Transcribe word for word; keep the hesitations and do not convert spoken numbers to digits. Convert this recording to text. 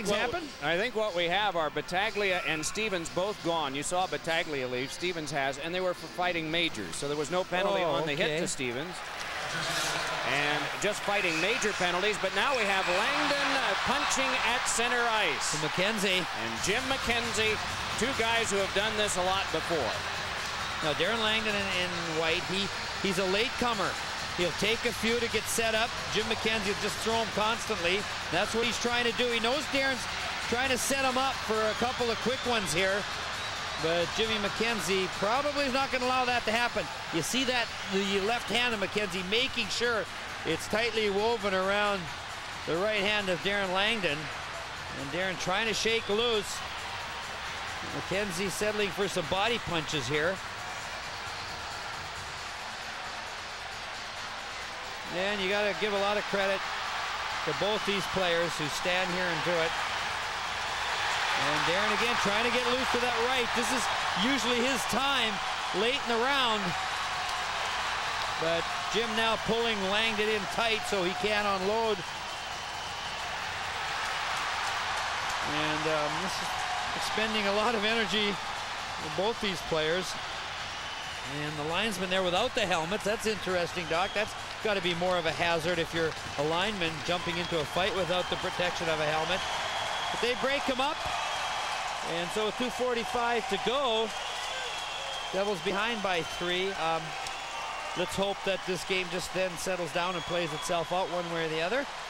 things what, happen? I think what we have are Battaglia and Stevens both gone. You saw Battaglia leave, Stevens has, and they were for fighting majors, so there was no penalty oh, on the okay. hit to Stevens. And just fighting major penalties, but now we have Langdon uh, punching at center ice. To McKenzie. And Jim McKenzie, two guys who have done this a lot before. Now, Darren Langdon in, in white, he, he's a late comer. He'll take a few to get set up. Jim McKenzie will just throw him constantly. That's what he's trying to do. He knows Darren's trying to set him up for a couple of quick ones here. But Jimmy McKenzie probably is not going to allow that to happen. You see that, the left hand of McKenzie making sure it's tightly woven around the right hand of Darren Langdon. And Darren trying to shake loose. McKenzie settling for some body punches here. And you got to give a lot of credit to both these players who stand here and do it. And Darren again trying to get loose to that right. This is usually his time late in the round. But Jim now pulling Langdon in tight so he can't unload. And um, this is expending a lot of energy for both these players. And the linesman there without the helmets. That's interesting, Doc. That's got to be more of a hazard if you're a lineman jumping into a fight without the protection of a helmet. But they break him up. And so two forty-five to go. Devils behind by three. Um, let's hope that this game just then settles down and plays itself out one way or the other.